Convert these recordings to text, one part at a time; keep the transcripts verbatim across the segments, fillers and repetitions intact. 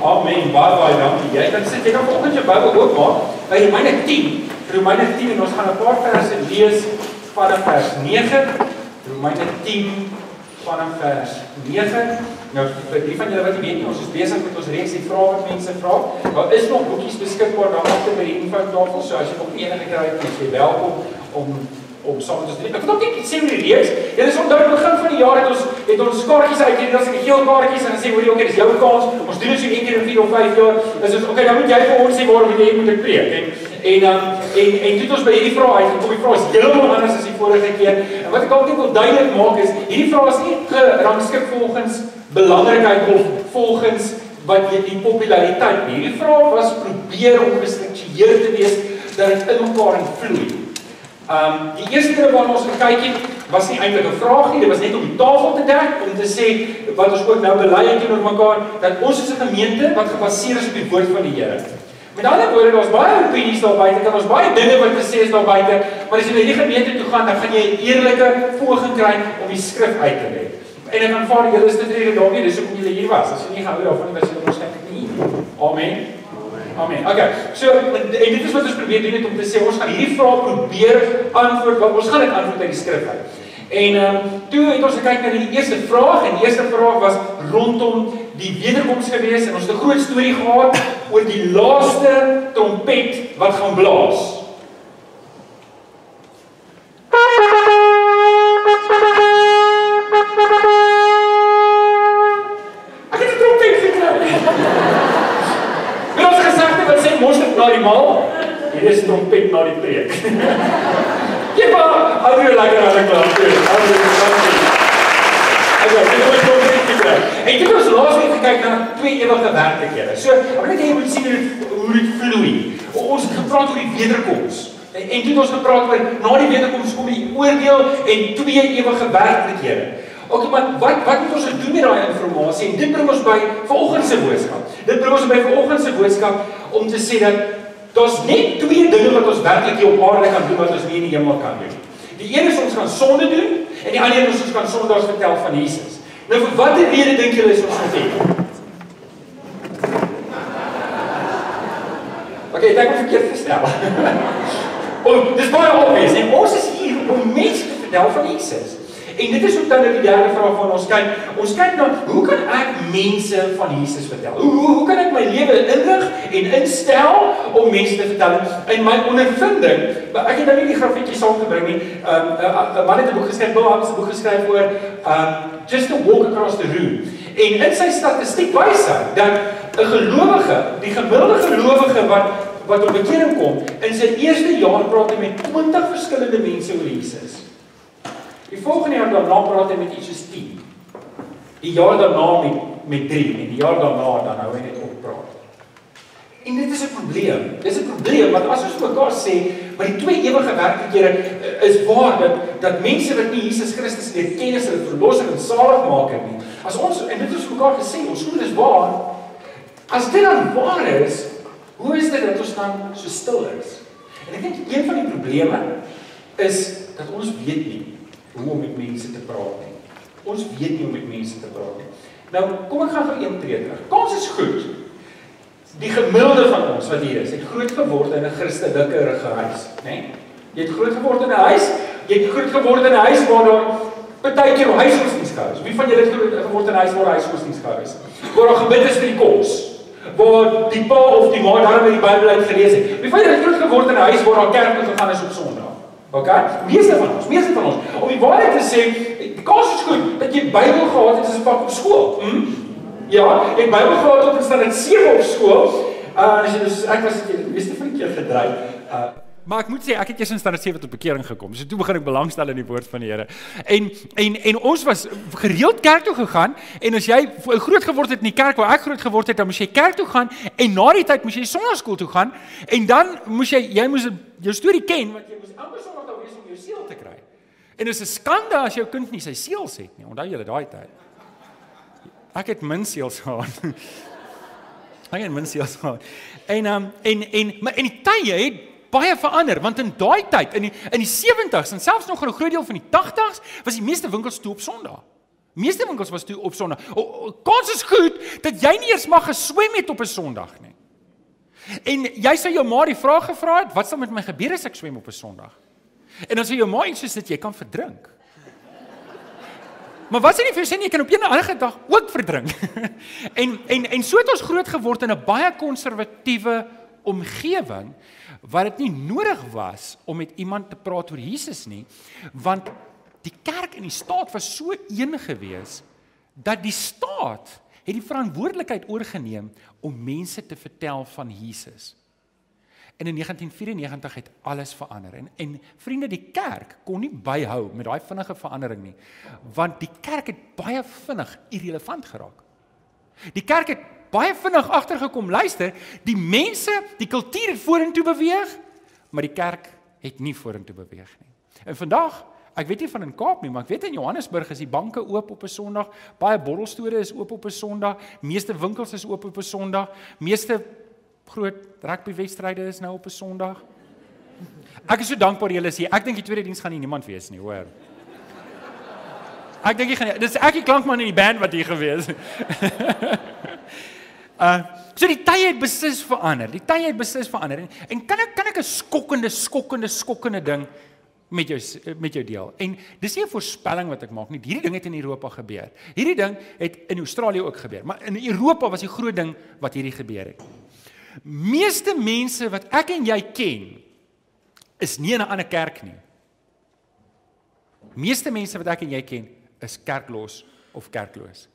Amen, baie baie dankie. Jy kan sit, jy kan vanoggend jou Bybel oopmaak by Romeine tien. Romeine tien en ons gaan 'n paar verse lees vanaf vers nege. Romeine tien vanaf vers nege. Nou vir die van julle wat nie weet nie, ons is besig met ons reeks die vrae wat mense vra. Daar is nog boekies beskikbaar daar agter by die infotafel, so as jy nog enige kry, is jy welkom om om saam met ons te doen. Ek wil ook net iets sê oor die reeks. Julle is onthou aan die begin van die jaar het ons het ons kaartjies uitgedeel, as ek geel kaartjies en dan sê hoor jy okay, dis jou kans. Ons doen dit so een keer in vier of vyf jaar. Dis ons okay, dan moet jy vir ons sê waarom jy moet ek preek. En en um, en en toe het ons by hierdie vrae uitgekom. Die vrae is heeltemal anders as die vorige keer. En wat ek altyd wil duidelik maak is, hierdie vrae is nie gerangskik volgens belangrikheid of volgens wat jy die populariteit nie. Hierdie vrae was probeer om gestruktureerd te wees dat dit in mekaar vloei. Um, die eerste keer waarna ons gekyk het, was nie eintlik 'n vraag nie, dit was net om die tafel te dek, om te sê, wat ons ook nou bely het teenoor mekaar, dat ons is 'n gemeente wat gebaseer is op die woord van die Here. Met ander woorde, daar's baie opinies daar buite, kan ons baie dinge wat gesê is daar buite, maar as jy na hierdie gemeente toe gaan, dan gaan jy 'n eerlike poging kry om die skrif uit te lê. En ek aanvaar julle is tevrede daarmee, dis hoekom julle hier was. As jy nie gehou daarvan nie, was julle waarskynlik nie. Amen. Amen. Okay. So en dit is wat ons probeer doen het om te sê ons gaan hierdie vraag probeer antwoord, want ons gaan dit antwoord uit die skrif uit. En ehm um, toe het ons gekyk na die eerste vraag en die eerste vraag was rondom die wederkoms gewees en ons het 'n groot storie gehad oor die laaste trompet wat gaan blaas. Ek het 'n trompet gekry. Mos dit na die maal, hier is trompet na die preek. Ja, maar, hou jy lekker aan die klas, hou jy lekker. Okay, dit is wat trompet gekry. En toe het ons laas week gekyk na twee ewige werklikhede. So, ek wil net hê jy moet sien hoe dit, hoe dit vloei. Ons het gepraat oor die wederkoms. En, en toe het ons gepraat oor, na die wederkoms kom die oordeel en twee ewige werklikhede. Okay, maar wat wat moet ons doen met daai inligting? En dit bring ons by vanoggend se boodskap. Dit bring ons by vanoggend se boodskap om te sê dat daar's net twee dinge wat ons werklik hier op aarde kan doen wat ons nie in die hemel kan doen. Die een is ons gaan sonde doen en die ander is ons gaan sondaars vertel van Jesus. Nou vir watter rede dink julle is ons dit doen? Okay, ek het verkeerd gestel. Oh, dis baie obvious. En ons is hier om mense te vertel van Jesus. En dit is ook dan die derde vraag van ons kyk. Ons kyk na, hoe kan ek mense van Jesus vertel? Hoe, hoe, hoe kan ek my lewe inrig en instel om mense te vertel? En my ondervinding, ek het nou nie die grafietjie saamgebring nie, um, 'n man het 'n boek geskryf, Bill Hybels 'n boek geskryf oor um, Just to Walk Across the Room. En in sy statistiek wys hy dat 'n gelowige, die gemiddelde gelowige wat wat op bekering kom, in sy eerste jaar praat hy met twintig verskillende mense oor Jesus. Die volgende jaar daarna praat hy met iets soos tien. Die jaar daarna met, met drie. En die jaar daarna dan hou hy net op praat. En dit is 'n probleem. Dit is 'n probleem, want as ons mekaar sê, maar die twee ewige werklikhede is waar, dat, dat mense wat nie Jesus Christus leer ken as hulle verlosser en zaligmaker nie. As ons, en dit is mekaar gesê, ons glo dit is waar, as dit dan waar is, hoe is dit dat ons dan so stil is? En ek dink een van die probleme is dat ons weet nie hoe om met mense te praat nie. Ons weet nie hoe om met mense te praat nie. Nou, kom ek gaan vir een tree terug. Kans is goed. Die gemiddelde van ons wat hier is, het groot geword in 'n Christelike huis, né? Jy het groot geword in 'n huis, jy het groot geword in 'n huis waar daar partykeer huisgodsdienst gehou is. Wie van julle het groot geword in 'n huis waar huisgodsdienst gehou is? Waar daar gebid is vir die kos. Waar die pa of die ma daar met die Bybel uit gelees het. Wie van julle het groot geword in 'n huis waar daar kerk toe gegaan is op Sondag? Okay? Meeste van ons, meeste van ons. Om die waarheid te sê, die kans is goed dat jy Bybel gehad het as 'n vak op skool. Hm? Ja, ek Bybel gehad tot in standaard sewe op skool. Uh, as jy dus, ek was dit die meeste van die keer gedry. Uh, Maar ek moet sê, ek het eers in standaard sewe tot bekering gekom. So toe begin ek belangstel in die woord van die Here. En en en ons was gereeld kerk toe gegaan en as jy groot geword het in die kerk waar ek groot geword het, dan moes jy kerk toe gaan en na die tyd moes jy sonnaarskool toe gaan en dan moes jy jy moes jou storie ken want jy moes elke Sondag daar wees om jou seël te kry. En dit is 'n skande as jou kind nie sy seëls het nie. Onthou julle daai tyd. Ek het min seëls gehad. Ek het min seëls gehad. En um, en en maar en die tye het baie verander, want in daai tyd, in die, in die sewentig's en selfs nog in 'n groot deel van die tagtigs, was die meeste winkels toe op Sondag. Meeste winkels was toe op Sondag. O, kans is goed dat jy nie eers mag geswem het op 'n Sondag nie. En jy sou jou ma die vraag gevra het, wat sal met my gebeur as ek swem op 'n Sondag? En dan sê jou ma iets soos dit, jy kan verdrink. Maar wat sê nie vir jou sê nie, jy kan op 'n ander dag ook verdrink. en, en, en so het ons groot geword in 'n baie konservatiewe omgewing, waar dit nie nodig was om met iemand te praat oor Jesus nie, want die kerk en die staat was so een gewees, dat die staat het die verantwoordelikheid oorgeneem om mense te vertel van Jesus. En in negentien vyf-en-negentig het alles verander. En, en vriende, die kerk kon nie byhou met daai vinnige verandering nie, want die kerk het baie vinnig irrelevant geraak. Die kerk het baie vinnig agtergekom, luister, die mense, die kultuur het vorentoe beweeg, maar die kerk het nie vorentoe beweeg nie. En vandag, ek weet nie van in Kaap nie, maar ek weet in Johannesburg is die banke oop op 'n Sondag, baie borrelstore is oop op 'n Sondag, meeste winkels is oop op 'n Sondag, meeste groot rugbywedstryde is nou op 'n Sondag. Ek is so dankbaar julle is hier. Ek dink die tweede diens gaan nie niemand wees nie, hoor. Ek dink jy gaan, dis ek die klankman in die band wat hier gewees. uh, so die tye het beslis verander. Die tye het beslis verander. En, en kan ek kan ek 'n skokkende, skokkende, skokkende ding met jou met jou deel. En dis nie 'n voorspelling wat ek maak nie. Hierdie ding het in Europa gebeur. Hierdie ding het in Australië ook gebeur, maar in Europa was die groot ding wat hierdie gebeur het. Meeste mense wat ek en jy ken, is nie in 'n ander kerk nie. Meeste mense wat ek en jy ken, is kerklos of kerkloos.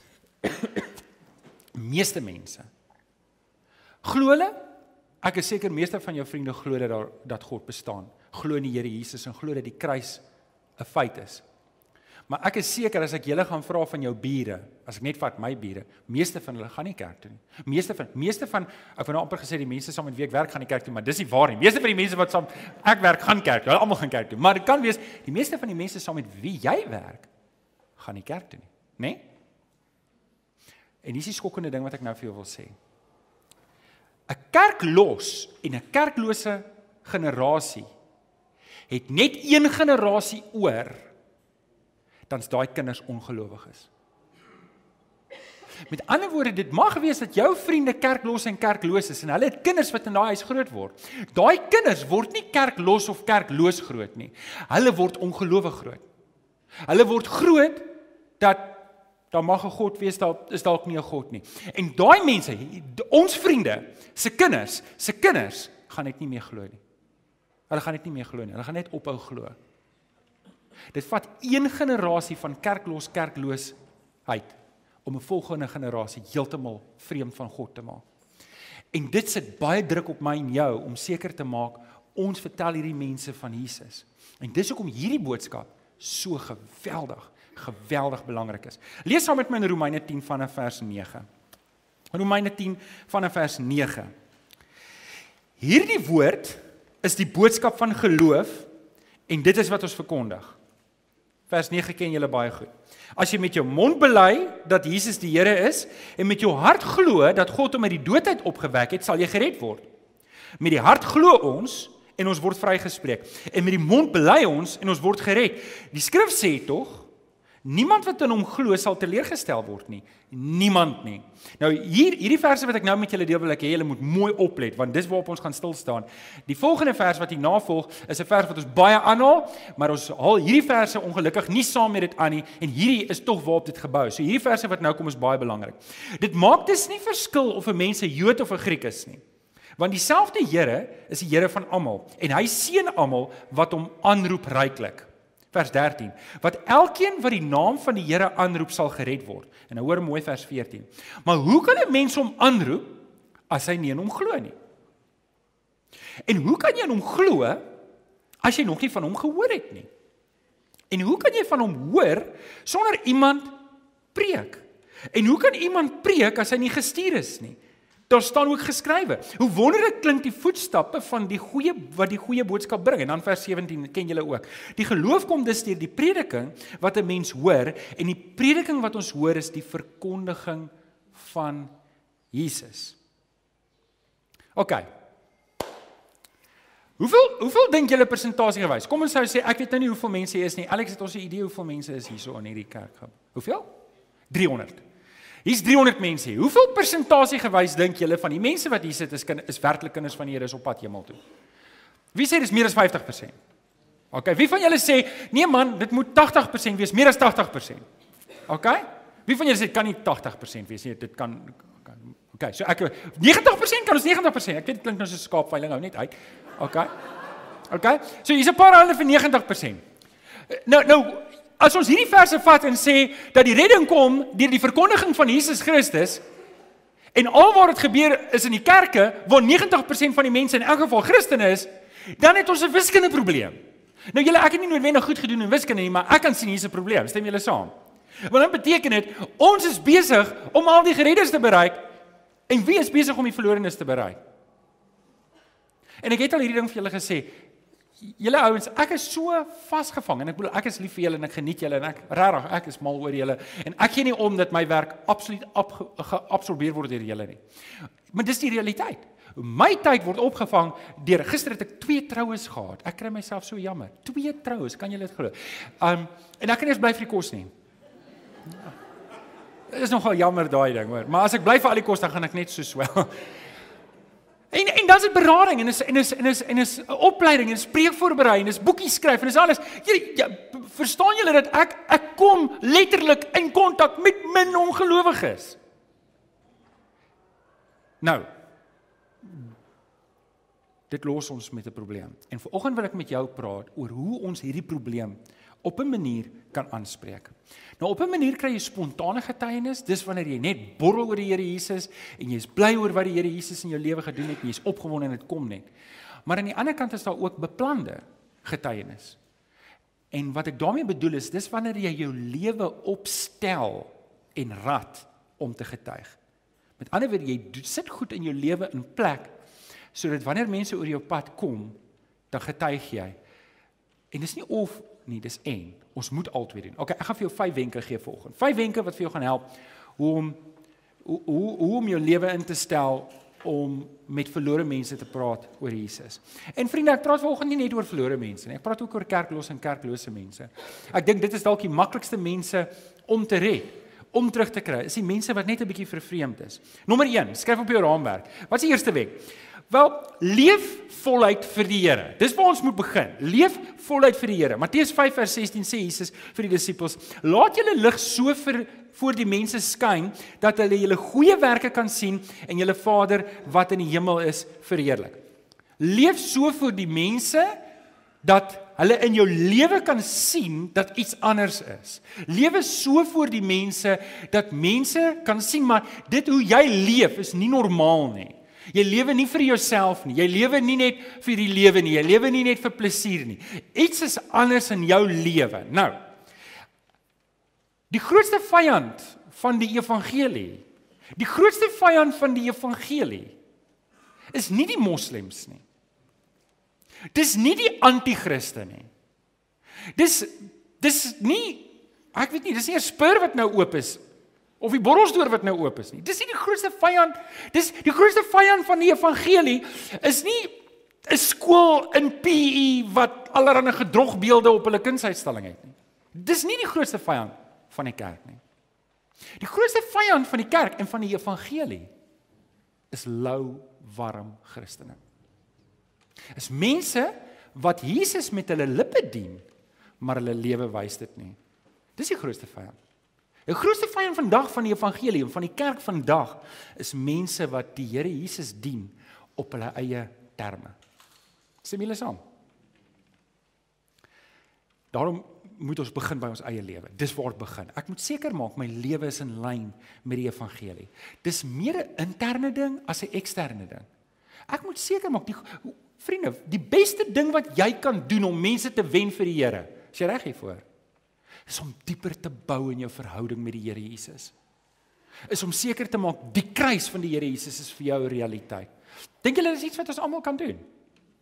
Meeste mense. Glo hulle? Ek is seker meeste van jou vriende glo dat daar dat God bestaan. Glo in die Here Jesus en glo dat die kruis 'n feit is. Maar ek is seker as ek julle gaan vra van jou bure, as ek net vat my bure, meeste van hulle gaan nie kerk toe nie. Meeste van meeste van ek wou nou amper gesê die mense saam met wie ek werk gaan nie kerk toe, maar dis nie waar nie. Meeste van die mense wat saam ek werk gaan kerk toe. Hulle almal gaan kerk toe. Maar dit kan wees die meeste van die mense saam met wie jy werk gaan nie kerk toe nie, né? Nee? En dis die skokkende ding wat ek nou vir jou wil sê. 'n Kerklos en 'n kerklose generasie het net een generasie oor, dan's daai kinders ongelowig is. Met ander woorde, dit mag wees dat jou vriende kerklos en kerkloos is en hulle het kinders wat in daai huis groot word. Daai kinders word nie kerklos of kerkloos groot nie. Hulle word ongelowig groot. Hulle word groot dat daar mag 'n God wees, daar is dalk nie 'n God nie. En daai mense, ons vriende, se kinders, se kinders gaan net nie meer glo nie. Hulle gaan net nie meer glo nie. Hulle gaan net ophou glo. Dit vat een generasie van kerklos, kerkloosheid om 'n volgende generasie heeltemal vreemd van God te maak. En dit sit baie druk op my en jou om seker te maak ons vertel hierdie mense van Jesus. En dis hoekom hierdie boodskap so geweldig, geweldig belangrik is. Lees saam met my in Romeine tien vanaf vers nege. Romeine tien vanaf vers nege. Hierdie woord is die boodskap van geloof en dit is wat ons verkondig. Vers nege ken julle baie goed. As jy met jou mond bely dat Jesus die Here is en met jou hart glo dat God hom uit die dood uit opgewek het, sal jy gered word. Met die hart glo ons en ons word vrygespreek. En met die mond bely ons en ons word gered. Die skrif sê tog, niemand wat in hom glo sal teleurgestel word nie. Niemand nie. Nou hier hierdie verse wat ek nou met julle deel wil ek hê julle moet mooi oplet want dis waarop ons gaan stil staan. Die volgende vers wat hier navolg is 'n vers wat ons baie aanhaal, maar ons haal hierdie verse ongelukkig nie saam met dit aan nie en hierdie is tog waarop dit gebou is. So hierdie verse wat nou kom is baie belangrik. Dit maak dus nie verskil of 'n mens 'n Jood of 'n Griek is nie. Want dieselfde Here is die Here van almal en hy seën almal wat hom aanroep ryklik. Vers dertien, wat elkeen wat die naam van die Here aanroep sal gered word. En nou hoor mooi vers veertien. Maar hoe kan 'n mens hom aanroep as hy nie in hom glo nie? En hoe kan jy in hom glo as jy nog nie van hom gehoor het nie? En hoe kan jy van hom hoor sonder iemand preek? En hoe kan iemand preek as hy nie gestuur is nie? Daar staan ook geskrywe. Hoe wonderlik klink die voetstappe van die goeie wat die goeie boodskap bring. En dan vers sewentien ken julle ook. Die geloof kom dus deur die prediking wat 'n mens hoor en die prediking wat ons hoor is die verkondiging van Jesus. OK. Hoeveel hoeveel dink julle persentasie gewys? Kom ons sou sê ek weet nou nie hoeveel mense hier is nie. Alex het ons 'n idee hoeveel mense is hierso in hierdie kerk. Hoeveel? driehonderd. Hier's driehonderd mense hier. Hoeveel persentasie gewys dink julle van die mense wat hier sit is kind, is werklik kinders van die Here is op pad hemel toe? Wie sê dis meer as vyftig persent? Okay, wie van julle sê nee man, dit moet tagtig persent wees, meer as tagtig persent? Okay? Wie van julle sê dit kan nie tagtig persent wees nie, dit kan kan okay, so ek negentig persent kan ons negentig persent. Ek weet dit klink nou so skaapveiling hou net uit. Okay. Okay? So hier's 'n paar hande vir negentig persent. Nou nou as ons hierdie verse vat en sê dat die redding kom deur die verkondiging van Jesus Christus en alwaar dit gebeur is in die kerke waar negentig persent van die mense in elk geval Christene is, dan het ons 'n wiskundige probleem. Nou julle, ek het nie noodwendig goed gedoen in wiskunde nie, maar ek kan sien hier's 'n probleem. Stem julle saam? Want dan beteken dit ons is besig om al die gereddes te bereik en wie is besig om die verlorenes te bereik? En ek het al hierdie ding vir julle gesê, julle ouens, ek is so vasgevang en ek bedoel ek is lief vir julle en ek geniet julle en ek regtig ek is mal oor julle en ek gee nie om dat my werk absoluut geabsorbeer word deur julle nie. Maar dis die realiteit. My tyd word opgevang deur gister het ek twee troues gehad. Ek kry myself so jammer. Twee troues, kan julle dit glo? Um en ek kan eers bly vir die kos nie. Dit is nogal jammer daai ding, hoor. Maar as ek bly vir al die kos dan gaan ek net so swel. En en dan is dit berading en is en is en is en is 'n opleiding en is preekvoorberei en is boekies skryf en is alles. Jy, jy verstaan julle dat ek ek kom letterlik in kontak met min ongelowiges. Nou dit los ons met 'n probleem. En vanoggend wil ek met jou praat oor hoe ons hierdie probleem op 'n manier kan aanspreek. Nou op 'n manier kry jy spontane getuienis, dis wanneer jy net borrel oor die Here Jesus en jy is bly oor wat die Here Jesus in jou lewe gedoen het en jy is opgewonde en dit kom net. Maar aan die ander kant is daar ook beplande getuienis. En wat ek daarmee bedoel is, dis wanneer jy jou lewe opstel en rad om te getuig. Met ander woorde, jy sit goed in jou lewe in plek sodat wanneer mense oor jou pad kom, dan getuig jy. En dis nie of nie, dis en. Ons moet altyd doen. Okay, ek gaan vir jou vyf wenke gee vanoggend. Vyf wenke wat vir jou gaan help hoe om hoe hoe, hoe om jou lewe in te stel om met verlore mense te praat oor Jesus. En vriende, ek praat vanoggend nie net oor verlore mense nie. Ek praat ook oor kerklose en kerklose mense. Ek dink dit is dalk die maklikste mense om te red, om terug te kry. Is die mense wat net 'n bietjie vervreemd is. Nommer een, skryf op jou raamwerk. Wat is die eerste wenk? Wel, leef voluit vir die Here. Dis waar ons moet begin. Leef voluit vir die Here. Matteus vyf vers sestien sê Jesus vir die disippels: "Laat julle lig so vir voor die mense skyn dat hulle julle goeie werke kan sien en julle Vader wat in die hemel is verheerlik." Leef so vir die mense dat hulle in jou lewe kan sien dat iets anders is. Lewe so voor die mense dat mense kan sien maar dit hoe jy leef is nie normaal nie. Jy lewe nie vir jouself nie, jy lewe nie net vir die lewe nie, jy lewe nie net vir plesier nie. Iets is anders in jou lewe. Nou, die grootste vyand van die evangelie, die grootste vyand van die evangelie, is nie die moslems nie. Dis nie die anti-christe nie. Dis, dis nie, ek weet nie, dis nie 'n spur wat nou oop is, of die borrelsdoor wat nou oop is nie. Dis nie die grootste vyand, dis die grootste vyand van die evangelie, is nie 'n skool in P E wat allerlei gedrogbeelde op hulle kunsuitstalling het nie. Dis nie die grootste vyand van die kerk nie. Die grootste vyand van die kerk en van die evangelie is lou, warm Christene. Is mense wat Jesus met hulle lippe dien, maar hulle lewe wys dit nie. Dis die grootste vyand. Die grootste vyand vandag van die evangelie en van die kerk vandag is mense wat die Here Jesus dien op hulle eie terme. Stem julle saam? Daarom moet ons begin by ons eie lewe. Dis waar dit begin. Ek moet seker maak my lewe is in lyn met die evangelie. Dis meer 'n interne ding as 'n eksterne ding. Ek moet seker maak die vriende, die beste ding wat jy kan doen om mense te wen vir die Here, is jy reg hiervoor? Is om dieper te bou in jou verhouding met die Here Jesus. Is om seker te maak die kruis van die Here Jesus is vir jou 'n realiteit. Dink julle dis iets wat ons almal kan doen?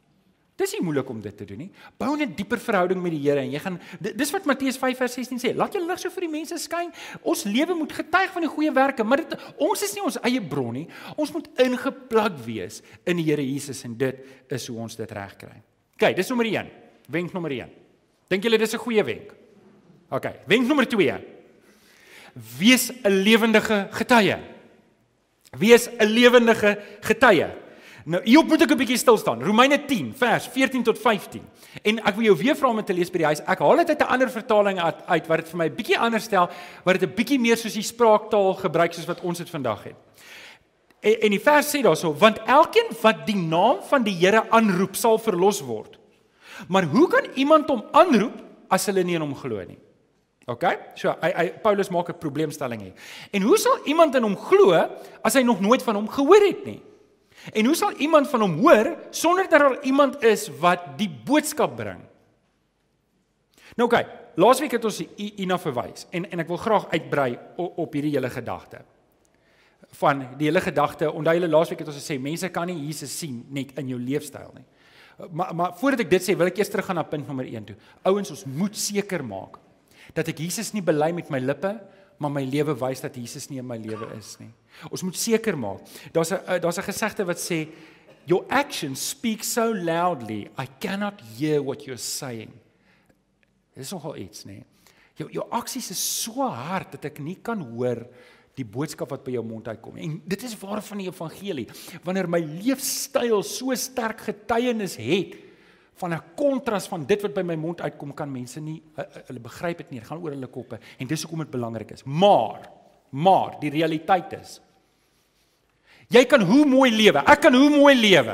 Dis nie moeilik om dit te doen nie. Bou 'n dieper verhouding met die Here en jy gaan dis wat Matteus vyf vers sestien sê. Laat jou lig so vir die mense skyn. Ons lewe moet getuig van die goeie werke, maar dit, ons is nie ons eie bron nie. Ons moet ingeplug wees in die Here Jesus en dit is hoe ons dit reg kry. OK, dis nommer een. Wenk nommer een. Dink julle dis 'n goeie wenk? OK, wenk nommer twee. Wees 'n lewendige getuie. Wees 'n lewendige getuie. Nou, hierop moet ek 'n bietjie stil staan. Romeine tien, vers veertien tot vyftien. En ek wil jou weer vra om dit te lees by die huis. Ek haal dit uit 'n ander vertaling uit, uit wat dit vir my 'n bietjie anders stel, wat dit 'n bietjie meer soos die spraaktaal gebruik soos wat ons dit vandag het. En, en die vers sê daarso, want elkeen wat die naam van die Here aanroep, sal verlos word. Maar hoe kan iemand hom aanroep as hulle nie in hom glo nie? OK? So, hy, hy, Paulus maak 'n probleemstelling hier. En hoe sal iemand in hom glo as hy nog nooit van hom gehoor het nie? En hoe sal iemand van hom hoor sonder dat daar iemand is wat die boodskap bring? Nou OK, laasweek het ons hierna verwys en en ek wil graag uitbrei op, op hierdie hele gedagte. Van die hele gedagte, onthou julle laasweek het ons gesê mense kan nie Jesus sien net in jou leefstyl nie. Maar maar voordat ek dit sê, wil ek eers teruggaan na punt nommer een toe. Ouens, ons moet seker maak dat ek Jesus nie bely met my lippe, maar my lewe wys dat Jesus nie in my lewe is nie. Ons moet seker maak. Daar's 'n daar's 'n gesegde wat sê your actions speak so loudly I cannot hear what you're saying. Dit is nogal iets, nê. Jou jou aksies is so hard dat ek nie kan hoor die boodskap wat by jou mond uitkom. En dit is waar van die evangelie. Wanneer my leefstyl so sterk getuienis het van 'n kontras van dit wat by my mond uitkom, kan mense nie, hulle begryp dit nie, dit gaan oor hulle koppe, en dis hoekom dit belangrik is. Maar, maar, die realiteit is, jy kan hoe mooi lewe, ek kan hoe mooi lewe,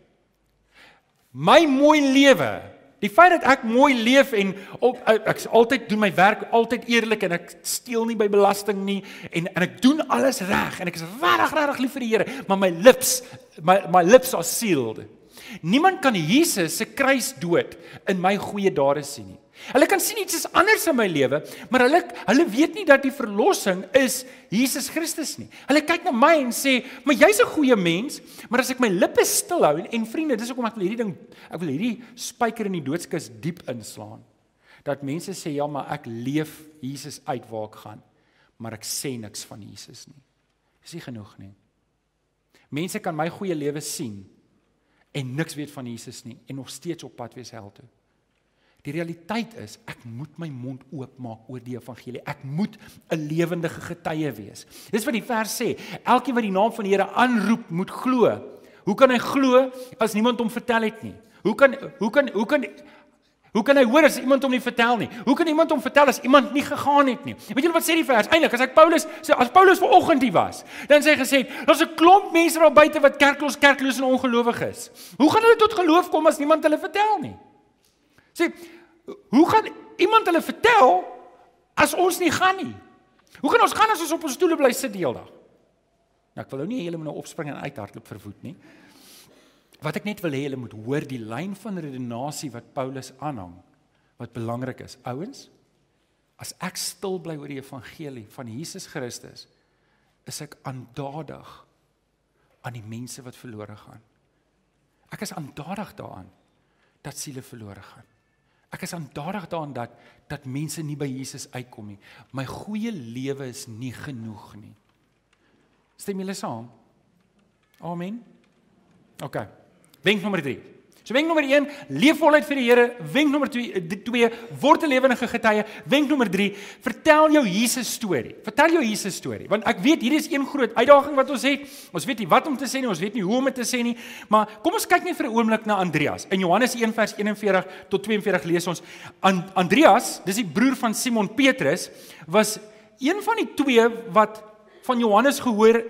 my mooi lewe, die feit dat ek mooi leef en op, ek altyd doen my werk, altyd eerlik, en ek steel nie by belasting nie, en, en ek doen alles reg, en ek is regtig, regtig lief vir die Here, maar my lips, my, my lips are sealed. Niemand kan Jesus se kruisdood in my goeie dade sien nie. Hulle kan sien iets is anders in my lewe, maar hulle hulle weet nie dat die verlossing is Jesus Christus nie. Hulle kyk na my en sê, "Maar jy's 'n goeie mens, maar as ek my lippe stil hou en, en vriende, dis hoekom ek wil hierdie ding, ek wil hierdie spyker in die doodskis diep inslaan. Dat mense sê, "Ja, maar ek leef Jesus uit waar ek gaan, maar ek sê niks van Jesus nie." Dis nie genoeg nie. Mense kan my goeie lewe sien en niks weet van Jesus nie, en nog steeds op pad wees hel toe. Die realiteit is, ek moet my mond oopmaak oor die evangelie. Ek moet 'n lewendige getuie wees. Dis wat die vers sê, elkeen wat die naam van die Here aanroep, moet glo. Hoe kan hy glo as niemand hom vertel het nie? Hoe kan, hoe kan, hoe kan, hoe kan hy hoor as iemand hom nie vertel nie? Hoe kan iemand hom vertel as iemand nie gegaan het nie? Weet julle wat sê die vers? Eintlik, as ek Paulus, as Paulus vanoggend hier was, dan sê hy gesê, daar's 'n klomp mense daar buite wat kerkloos, kerkloos en ongelowig is. Hoe gaan hulle tot geloof kom as niemand hulle vertel nie? Sê, hoe gaan iemand hulle vertel as ons nie gaan nie? Hoe kan ons gaan as ons op ons stoele bly sit die hele dag? Nou, ek wil nou nie hê julle moet nou opspring en uithardloop vir voet nie. Wat ek net wil hê julle moet hoor, die lyn van redenasie wat Paulus aanhang, wat belangrik is. Ouens, as ek stil bly oor die evangelie van Jesus Christus, is ek aandadig aan die mense wat verlore gaan. Ek is aandadig daaraan dat siele verlore gaan. Ek is aandadig daaraan dat, dat mense nie by Jesus uitkom nie. My goeie lewe is nie genoeg nie. Stem julle saam? Amen? OK. Wenk nommer drie. So wenk nommer een, leef voluit vir die Here. Wenk nommer twee, word 'n lewendige getuie. Wenk nommer drie, vertel jou Jesus storie. Vertel jou Jesus storie. Want ek weet, hier is een groot uitdaging wat ons het. Ons weet nie wat om te sê nie, ons weet nie hoe om dit te sê nie. Maar kom ons kyk net vir 'n oomblik na Andreas. In Johannes een vers eenenveertig tot tweeënveertig lees ons, And, Andreas, dis die broer van Simon Petrus, was een van die twee wat van Johannes gehoor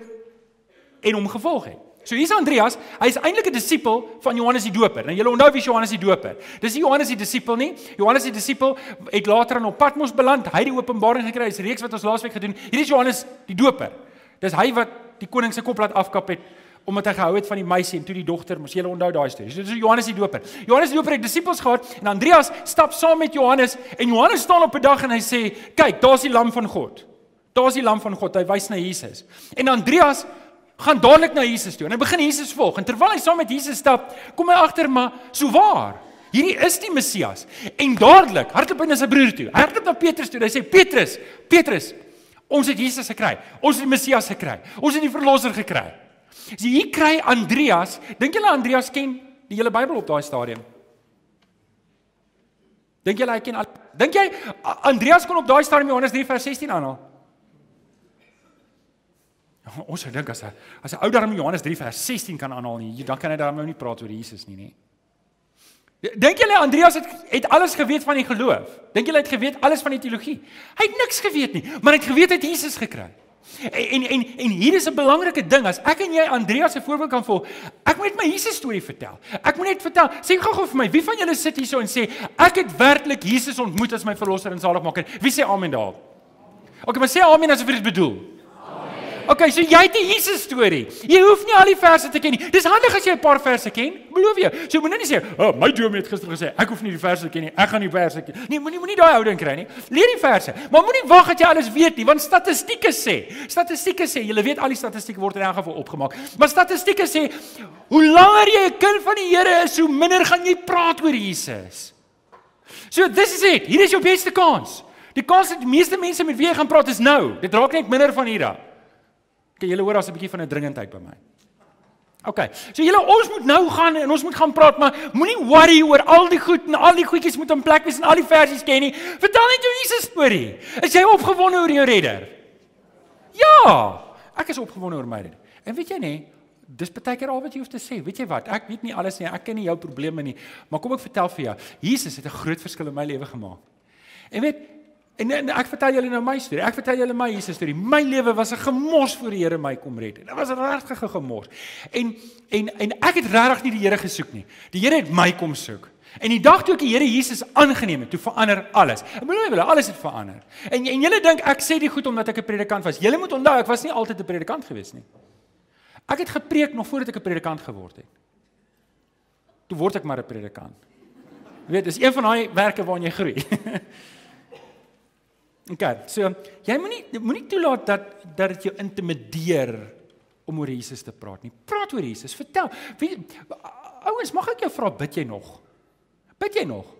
en hom gevolg het. So hier's Andreas, hy is eintlik 'n disipel van Johannes die Doper. Nou julle onthou wie is Johannes die Doper. Dis nie Johannes die disipel nie. Johannes die disipel het later aan op Patmos beland. Hy het die openbaring gekry. Dis 'n reeks wat ons laasweek gedoen. Hier is Johannes die Doper. Dis hy wat die koning se kop laat afkap het omdat hy gehou het van die meisie en toe die dogter, mos julle onthou daai storie. So dis Johannes die Doper. Johannes die Doper het disipels gehad en Andreas stap saam met Johannes en Johannes staan op 'n dag en hy sê, "Kyk, daar's die lam van God. Daar's die lam van God." Hy wys na Jesus. En Andreas gaan dadelik na Jesus toe en hy begin Jesus volg. En terwyl hy saam met Jesus stap, kom hy agter maar so waar. Hierdie is die Messias. En dadelik hardloop hy na sy broer toe. Hy hardloop na Petrus toe. Hy sê Petrus, Petrus, ons het Jesus gekry. Ons het die Messias gekry. Ons het die verlosser gekry. So hier kry Andreas, dink julle Andreas ken die hele Bybel op daai stadium? Dink julle hy ken al Dink jy Andreas kon op daai stadium Johannes drie vers sestien aanhaal? Ons sou dink as 'n as 'n ou daarom Johannes drie vers sestien kan aanhaal nie, dan kan hy daarom nou nie praat oor Jesus nie, nie. Dink julle Andreas het, het alles geweet van die geloof? Dink julle hy het geweet alles van die teologie? Hy het niks geweet nie, maar hy het geweet hy het Jesus gekry. En en en hier is 'n belangrike ding, as ek en jy Andreas se voorbeeld kan volg, ek moet net my Jesus storie vertel. Ek moet net vertel, sê gou-gou vir my, wie van julle sit hier so en sê ek het werklik Jesus ontmoet as my verlosser en saligmaker? Wie sê amen daar? Okay, maar sê amen as jy dit bedoel. Okay, so jy het 'n Jesus storie. Jy hoef nie al die verse te ken nie. Dis handig as jy 'n paar verse ken, beloof jou. So moenie net sê, "Oh, my dominee het gister gesê, ek hoef nie die verse te ken nie. Ek gaan die verse ken." Nee, moenie moenie daai houding kry nie. Leer die verse, maar moenie wag dat jy alles weet nie, want statistieke sê, statistieke sê, julle weet al die statistieke word in elk geval opgemaak. Maar statistieke sê, hoe langer jy 'n kind van die Here is, hoe minder gaan jy praat oor Jesus. So this is it. Hier is jou beste kans. Die kans dat die meeste mense met wie jy gaan praat is nou. Dit raak net minder van hier af. Okay, julle hoor as 'n bietjie van 'n dringendheid by my. Okay, so julle ons moet nou gaan en ons moet gaan praat, maar moenie worry oor al die goed en al die goedjies moet in plek wees en al die versies ken nie. Vertel net jou Jesus storie. Is jy opgewonde oor jou redder? Ja, ek is opgewonde oor my redder. En weet jy nie, dis baie keer al wat jy hoef te sê. Weet jy wat? Ek weet nie alles nie. Ek ken nie jou probleme nie, maar kom ek vertel vir jou. Jesus het 'n groot verskil in my lewe gemaak. En weet En, en ek vertel julle nou my storie. Ek vertel julle my Jesus storie. My lewe was 'n gemors voor die Here my kom red. Dit was regtig 'n gemors. En en en ek het regtig nie die Here gesoek nie. Die Here het my kom soek. En die dag toe ek die Here Jesus aangeneem het, toe verander alles. Ek bedoel julle, alles het verander. En en julle dink ek sê dit goed omdat ek 'n predikant was. Julle moet onthou, ek was nie altyd 'n predikant gewees nie. Ek het gepreek nog voordat ek 'n predikant geword het. Toe word ek maar 'n predikant. Jy weet, dis een van daai werke waarin jy groei. Okay, so jy moenie moenie toelaat dat dat dit jou intimideer om oor Jesus te praat nie. Praat oor Jesus, vertel. Wie, ouens, mag ek jou vra, bid jy nog? Bid jy nog?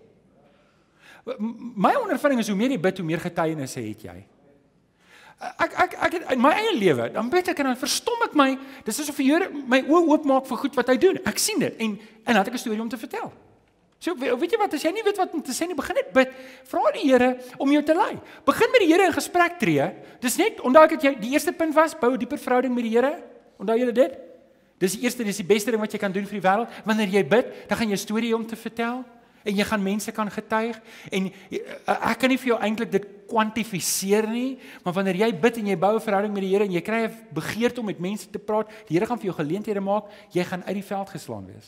My ondervinding is hoe meer jy bid, hoe meer getuienisse het jy. Ek ek ek het in my eie lewe, dan bid ek en dan verstom ek my, dis asof die Here my oë oopmaak vir goed wat hy doen. Ek sien dit en en dan het ek 'n storie om te vertel. So, weet jy wat, as jy nie weet wat om te sê nie, begin net bid, vra die Here om jou te lei. Begin met die Here in gesprek tree. Dis net, onthou ek het jy, die eerste punt was, bou 'n dieper verhouding met die Here. Onthou julle dit? Dis die eerste, dis die beste ding wat jy kan doen vir die wêreld. Wanneer jy bid, dan gaan jy 'n storie om te vertel en jy gaan mense kan getuig en ek kan nie vir jou eintlik dit kwantifiseer nie, maar wanneer jy bid en jy bou 'n verhouding met die Here en jy kry 'n begeerte om met mense te praat, die Here gaan vir jou geleenthede maak, jy gaan uit die veld geslaan wees.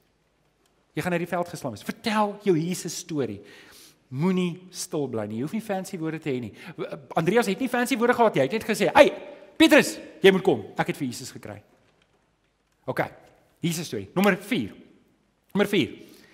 Jy gaan uit die veld geslaan wees. Vertel jou Jesus storie. Moenie stil bly nie. Jy hoef nie fancy woorde te hê nie. Andreas het nie fancy woorde gehad nie. Hy het net gesê, "Hey, Petrus, jy moet kom. Ek het vir Jesus gekry." OK. Jesus storie. Nommer vier. Nommer vier.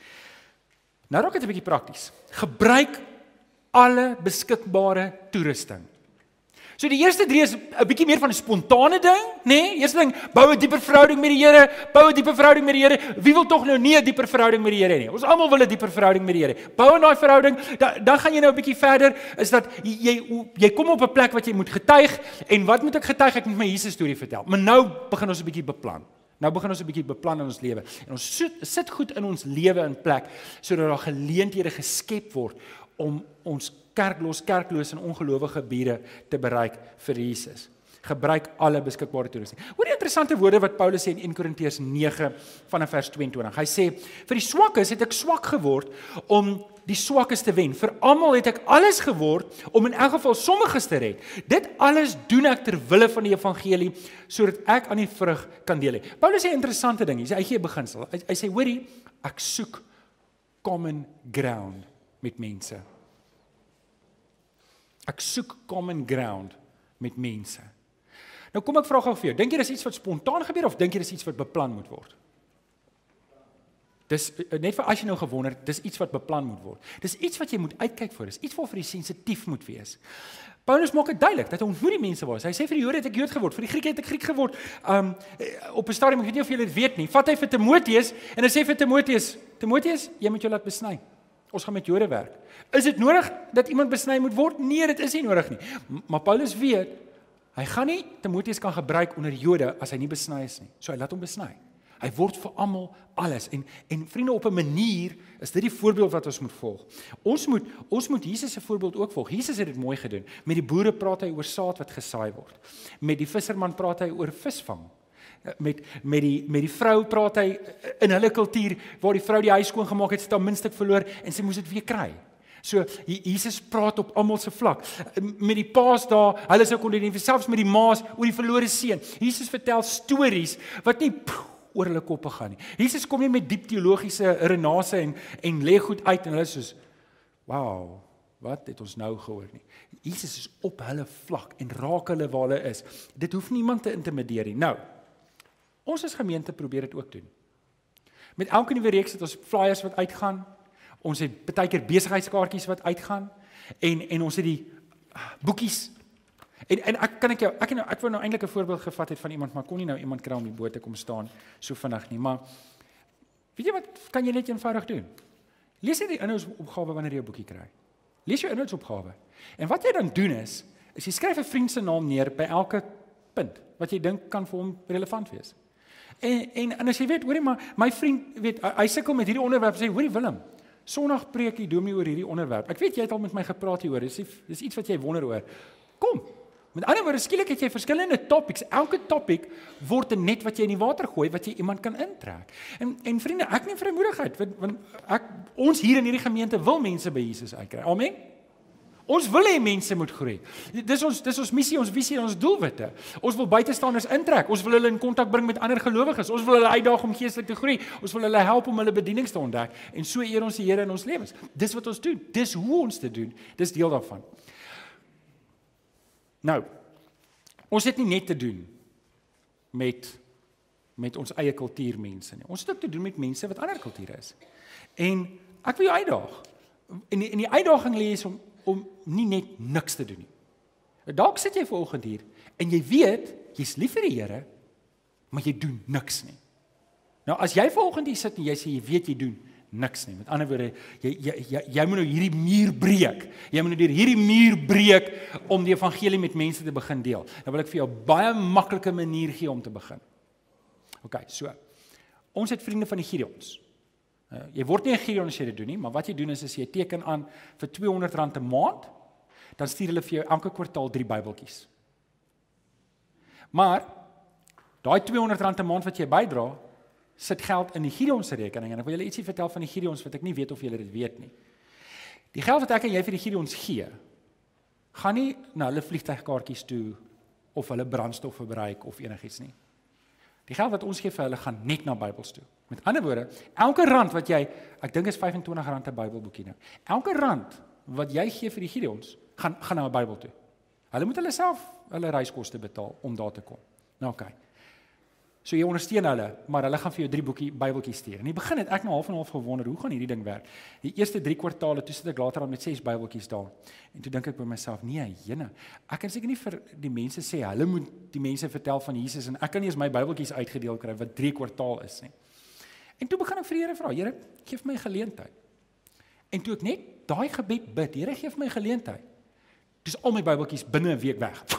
Nou raak dit 'n bietjie prakties. Gebruik alle beskikbare toerusting. So die eerste drie is 'n bietjie meer van 'n spontane ding, nê? Nee? Eerste ding, bou 'n dieper verhouding met die Here, bou 'n dieper verhouding met die Here. Wie wil tog nou nie 'n dieper verhouding met die Here nie? Ons almal wil 'n dieper verhouding met die Here. Bou 'n daai verhouding, dan dan gaan jy nou 'n bietjie verder, is dat jy jy kom op 'n plek wat jy moet getuig en wat moet ek getuig? Ek moet my Jesus storie vertel. Maar nou begin ons 'n bietjie beplan. Nou begin ons 'n bietjie beplan in ons lewe. En ons sit, sit goed in ons lewe in plek sodat daar geleenthede geskep word om ons kerkloos, kerkloos en ongelowige gebiede te bereik vir Jesus. Gebruik alle beskikbare toerusting. Hoor die interessante woorde wat Paulus sê in Eerste Korintiërs nege vanaf vers tweeëntwintig. Hy sê, vir die swakkes het ek swak geword om die swakkes te wen. Vir almal het ek alles geword om in elk geval sommiges te red. Dit alles doen ek ter wille van die evangelie, sodat ek aan die vrug kan deel hê. Paulus sê 'n interessante ding, hy sê hy gee 'n beginsel. Hy, hy sê, hoorie, ek soek common ground met mense. Ek soek common ground met mense. Nou kom ek vra gou vir jou, dink jy dis iets wat spontaan gebeur of dink jy dis iets wat beplan moet word? Dis net vir as jy nou gewonder, dis iets wat beplan moet word. Dis iets wat jy moet uitkyk vir, dis iets waarvoor jy sensitief moet wees. Paulus maak dit duidelik dat hy ontmoet die mense was. Hy sê vir die Jode het ek Jood geword, vir die Grieke het ek Griek geword. Um op 'n stadium, ek weet nie of julle dit weet nie, vat hy vir Timoteus en hy sê vir Timoteus, Timoteus, jy moet jou laat besny. Ons gaan met Jode werk. Is dit nodig dat iemand besny moet word? Nee, dit is nie nodig nie. Maar Paulus weet, hy gaan nie Timoteus kan gebruik onder Jode as hy nie besny is nie. So hy laat hom besny. Hy word vir almal alles. En en vriende, op 'n manier is dit die voorbeeld wat ons moet volg. Ons moet ons moet Jesus se voorbeeld ook volg. Jesus het dit mooi gedoen. Met die boere praat hy oor saad wat gesaai word. Met die visserman praat hy oor visvang. Met met die met die vrou praat hy in hulle kultuur waar die vrou die huis skoon gemaak het, het haar minstuk verloor en sy moes dit weer kry. So Jesus praat op almal se vlak. Met die paas daar, hulle sou kon identifiseer, selfs met die maas oor die verlore seun. Jesus vertel stories wat nie pff, oor hulle koppe gaan nie. Jesus kom nie met diep teologiese renase en en lê goed uit en hulle is soos wow, wat het ons nou gehoor nie. Jesus is op hulle vlak en raak hulle waar hulle is. Dit hoef niemand te intimideer nie. Nou, ons as gemeente probeer dit ook doen. Met elke nuwe reeks het ons flyers wat uitgaan. Ons het baie keer besigheidskaartjies wat uitgaan en en ons het die boekies. En en ek kan ek jou ek nou ek wou nou eintlik 'n voorbeeld gevat het van iemand, maar kon nie nou iemand kry om die boot te kom staan so vinnig nie, maar weet jy wat kan jy net eenvoudig doen? Lees jy die inhoudsopgawe wanneer jy 'n boekie kry. Lees jou inhoudsopgawe. En wat jy dan doen is, is jy skryf 'n vriend se naam neer by elke punt wat jy dink kan vir hom relevant wees. En en, en as jy weet, hoorie maar my vriend weet hy sukkel met hierdie onderwerp, sê hoorie Willem, Sondag preek die dominee oor hierdie onderwerp. Ek weet jy het al met my gepraat hieroor. Dis dis iets wat jy wonder oor. Kom. Met ander woorde, skielik het jy verskillende topics. Elke topic word 'n net wat jy in die water gooi wat jy iemand kan intrek. En en vriende, ek neem vrymoedigheid want, want ek ons hier in hierdie gemeente wil mense by Jesus uitkry. Amen. Ons wil hê mense moet groei. Dis ons dis ons missie, ons visie en ons doelwitte. Ons wil buitestanders intrek. Ons wil hulle in kontak bring met ander gelowiges. Ons wil hulle uitdaag om geestelik te groei. Ons wil hulle help om hulle bediening te ontdek en so eer ons die Here in ons lewens. Dis wat ons doen. Dis hoe ons dit doen. Dis deel daarvan. Nou, ons het nie net te doen met met ons eie kultuurmense nie. Ons het ook te doen met mense wat ander kulture is. En ek wil jou uitdaag. En die, en die uitdaging lê is om om nie net niks te doen nie. Dalk sit jy vanoggend hier en jy weet jy's lief vir die Here, maar jy doen niks nie. Nou as jy vanoggend hier sit en jy sê jy weet jy doen niks nie. Met ander woorde, jy jy jy, jy moet nou hierdie muur breek. Jy moet nou deur hierdie muur breek om die evangelie met mense te begin deel. Nou wil ek vir jou 'n baie maklike manier gee om te begin. OK, so. Ons het vriende van die Gideons. Uh, jy word nie 'n Gideon as jy dit doen nie, maar wat jy doen is as jy teken aan vir tweehonderd rand 'n maand, dan stuur hulle vir jou elke kwartaal drie Bybeltjies. Maar daai tweehonderd rand 'n maand wat jy bydra, sit geld in die Gideon se rekening en ek wil julle ietsie vertel van die Gideons wat ek nie weet of julle dit weet nie. Die geld wat ek en jy vir die Gideons gee, gaan nie na hulle vliegtuigkaartjies toe of hulle brandstof verbruik of enigiets nie. Die geld wat ons gee vir hulle gaan net na Bybels toe. Met ander woorde, elke rand wat jy, ek dink is vyf en twintig rand 'n Bybelboekie nou. Elke rand wat jy gee vir die Gideons, gaan gaan na 'n Bybel toe. Hulle moet hulle self hulle reiskoste betaal om daar te kom. Nou oké. Okay. So jy ondersteun hulle, maar hulle gaan vir jou drie boekie Bybeltjies stuur. En in die begin het ek nou half en half gewonder, hoe gaan hierdie ding werk? Die eerste drie kwartale, toe sit ek later aan met ses Bybeltjies daar. En toe dink ek by myself, nee, jene, ek kan seker nie vir die mense sê, hulle moet die mense vertel van Jesus, en ek kan nie eens my Bybeltjies uitgedeel kry, wat drie kwartaal is nie. En toe begin ek vir die Here vra, Here, geef my geleentheid. En toe ek net daai gebed bid, Here, geef my geleentheid. Dis al my Bybeltjies binne 'n week weg.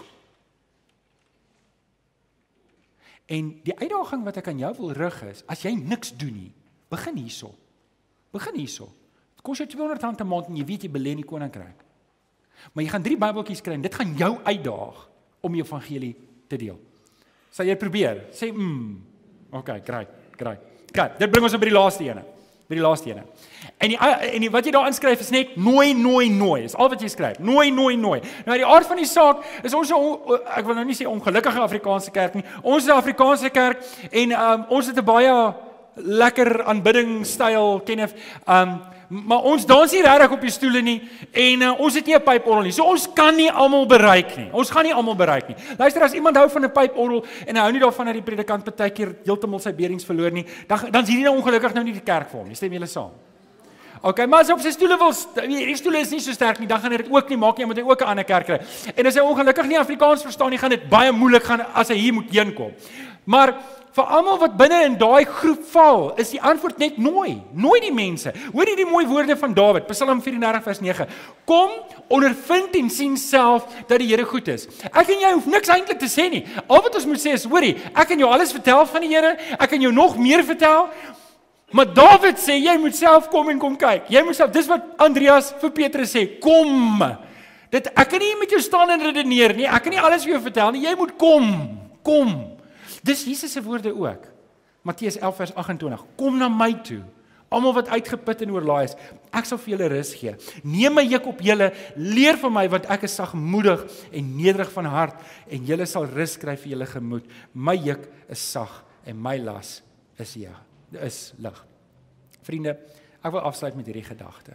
En die uitdaging wat ek aan jou wil rig is, as jy niks doen nie, begin hierso. Begin hierso. Dit kos jou tweehonderd rand 'n maand en jy weet jy belê in die koninkryk. Maar jy gaan drie Bybeltjies kry en dit gaan jou uitdaag om die evangelie te deel. Sal jy probeer? Sê mm. Okay, great, great. Kat, dit bring ons op by die laaste ene. By die laaste ene. En die, en die, wat jy daar inskryf is net nooi, nooi, nooi. Dis al wat jy skryf. Nooi, nooi, nooi. Nou die aard van die saak is ons, ek wil nou nie sê ongelukkige Afrikaanse kerk nie. Ons is 'n Afrikaanse kerk en um, ons het 'n baie lekker aanbiddingstyl, Kenneth. Um, maar ons dans nie regtig op die stoele nie en uh, ons het nie 'n pyporgel nie. So ons kan nie almal bereik nie. Ons gaan nie almal bereik nie. Luister, as iemand hou van 'n pyporgel en hy hou nie daarvan dat die predikant partykeer heeltemal sy beerings verloor nie, dan dan is hierdie nou ongelukkig nou nie die kerk vir hom nie. Stem julle saam? Okay, maar as hy op sy stoele wil, die stoele is nie so sterk nie, dan gaan hy dit ook nie maak nie, moet hy ook 'n ander kerk kry. En as hy ongelukkig nie Afrikaans verstaan nie, gaan dit baie moeilik gaan as hy hier moet heen kom. Maar vir almal wat binne in daai groep val, is die antwoord net nooi. Nooi die mense. Hoor jy die mooi woorde van Dawid, Psalm vyf en dertig vers nege. Kom, ondervind en sien self dat die Here goed is. Ek en jy hoef niks eintlik te sê nie. Al wat ons moet sê is, hoorie, ek kan jou alles vertel van die Here, ek kan jou nog meer vertel. Maar Dawid sê, jy moet self kom en kom kyk. Jy moet self, dis wat Andreas vir Petrus sê, kom. Dit, ek kan nie met jou staan en redeneer nie, ek kan nie alles vir jou vertel nie, jy moet kom, kom. Dis Jesus se woorde ook. Matteus elf vers agt en twintig. Kom na my toe, almal wat uitgeput en oorlaai is, ek sal vir julle rus gee. Neem my juk op julle, leer van my, want ek is sagmoedig en nederig van hart, en julle sal rus kry vir julle gemoed. My juk is sag en my las is ja. is lig. Vriende, ek wil afsluit met hierdie gedagte.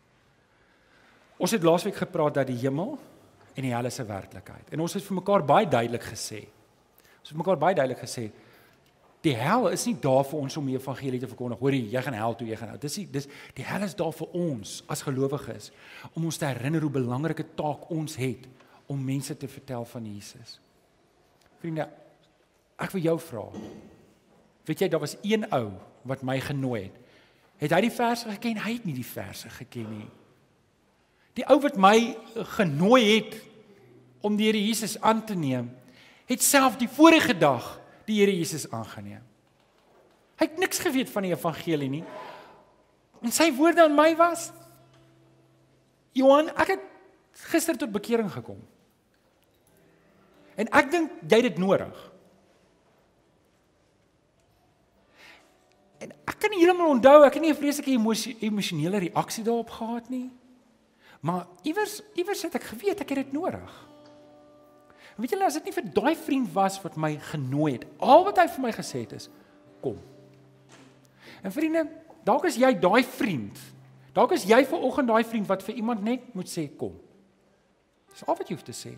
Ons het laasweek gepraat dat die hemel en die hel is 'n werklikheid. En ons het vir mekaar baie duidelik gesê. Ons het mekaar baie duidelik gesê, die hel is nie daar vir ons om die evangelie te verkondig. Hoorie, jy gaan hel toe, jy gaan hel. Dis nie, dis die hel is daar vir ons as gelowiges om ons te herinner hoe belangrike taak ons het om mense te vertel van Jesus. Vriende, ek wil jou vra. Weet jy, daar was een ou wat my genooi het. Het hy die verse geken? Hy het nie die verse geken nie. Die ou wat my genooi het om die Here Jesus aan te neem, het self die vorige dag die Here Jesus aangeneem. Hy het niks geweet van die evangelie nie. En sy woorde aan my was, Johan, ek het gister tot bekering gekom. En ek dink jy het dit nodig. En ek kan nie helemaal onthou, ek het nie 'n vreeslike emosionele reaksie daarop gehad nie. Maar iewers, iewers het ek geweet, ek het dit nodig. En weet julle, as dit nie vir daai vriend was wat my genooi het, al wat hy vir my gesê het is, kom. En vriende, dalk is jy daai vriend, dalk is jy vanoggend daai vriend wat vir iemand net moet sê, kom. Dis al wat jy hoef te sê.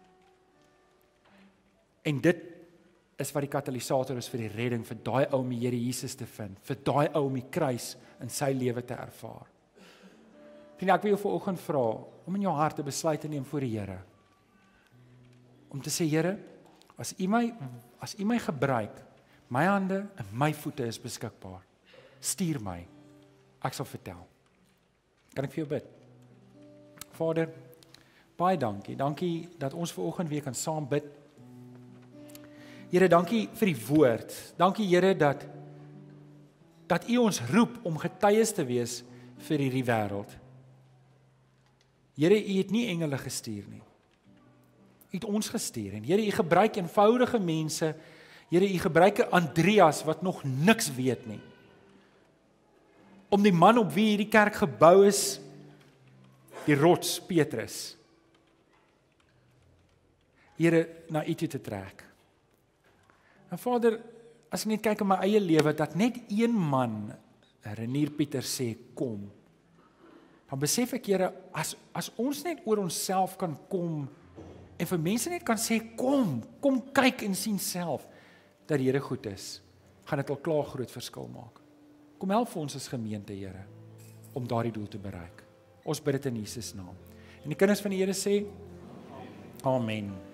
En dit is wat die katalisator is vir die redding, vir daai ou om die Here Jesus te vind, vir daai ou om die kruis in sy lewe te ervaar. Vriende, ek wil jou vanoggend vra, om in jou hart te besluit te neem voor die Here, om te sê, Here, as U my, as U my gebruik, my hande en my voete is beskikbaar, stuur my, ek sal vertel. Kan ek vir jou bid? Vader, baie dankie, dankie dat ons vanoggend weer kan saam bid. Here, dankie vir die woord. Dankie, Here, dat dat U ons roep om getuies te wees vir hierdie wêreld. Here, U het nie engele gestuur nie. U het ons gestuur en Here, U gebruik eenvoudige mense. Here, U gebruik 'n Andreas wat nog niks weet nie. Om die man op wie hierdie kerk gebou is, die rots Petrus, Here, na U toe te trek. En Vader, as ek net kyk in my eie lewe, dat net een man, Renier Pieter sê, kom, dan besef ek, Here, as, as ons net oor onsself kan kom, en vir mense net kan sê, kom, kom kyk en sien self, dat die Here goed is, gaan dit al klaar groot verskil maak. Kom help vir ons as gemeente, Here, om daardie doel te bereik. Ons bid dit in Jesus naam. En die kinders van die Here sê, Amen.